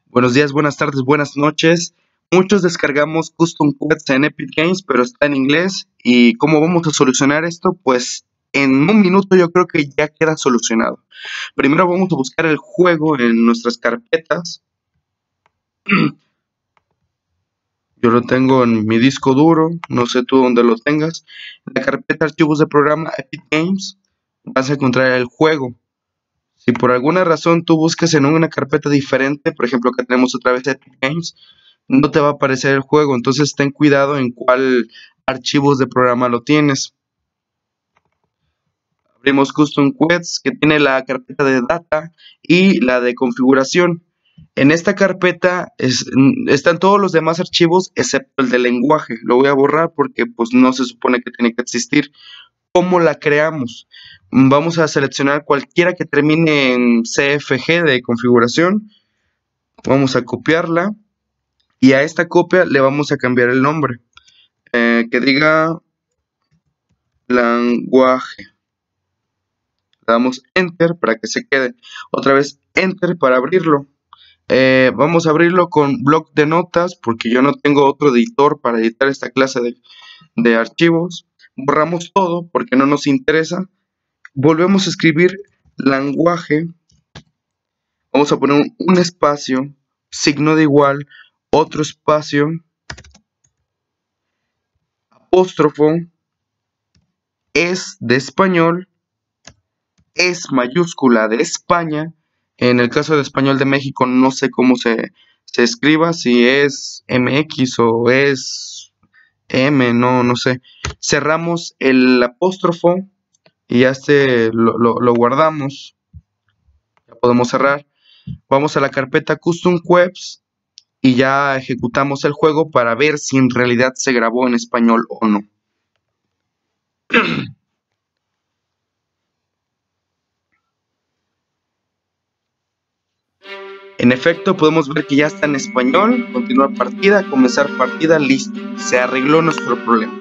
Buenos días, buenas tardes, buenas noches. Muchos descargamos Custom Quest en Epic Games, pero está en inglés. ¿Y cómo vamos a solucionar esto? Pues en un minuto yo creo que ya queda solucionado. Primero vamos a buscar el juego en nuestras carpetas. Yo lo tengo en mi disco duro, no sé tú dónde lo tengas. En la carpeta archivos de programa Epic Games vas a encontrar el juego. Si por alguna razón tú buscas en una carpeta diferente, por ejemplo que tenemos otra vez Epic Games, no te va a aparecer el juego, entonces ten cuidado en cuál archivos de programa lo tienes. Abrimos Custom Quests, que tiene la carpeta de data y la de configuración. En esta carpeta están todos los demás archivos excepto el de lenguaje. Lo voy a borrar porque pues no se supone que tiene que existir. ¿Cómo la creamos? Vamos a seleccionar cualquiera que termine en CFG de configuración. Vamos a copiarla. Y a esta copia le vamos a cambiar el nombre. Que diga lenguaje. Le damos Enter para que se quede. Otra vez Enter para abrirlo. Vamos a abrirlo con bloc de notas porque yo no tengo otro editor para editar esta clase de archivos. Borramos todo porque no nos interesa. Volvemos a escribir lenguaje. Vamos a poner un espacio, signo de igual, otro espacio, apóstrofo, es de español, es mayúscula de España. En el caso de español de México no sé cómo se escriba, si es MX o es M, no sé. Cerramos el apóstrofo y ya lo guardamos. Ya podemos cerrar. Vamos a la carpeta Custom Quests y ya ejecutamos el juego para ver si en realidad se grabó en español o no. En efecto, podemos ver que ya está en español. Continuar partida, comenzar partida, listo. Se arregló nuestro problema.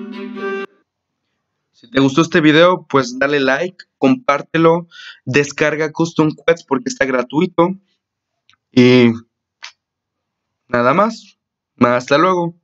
Si te gustó este video, pues dale like, compártelo, descarga Custom Quests porque está gratuito. Y nada más. Hasta luego.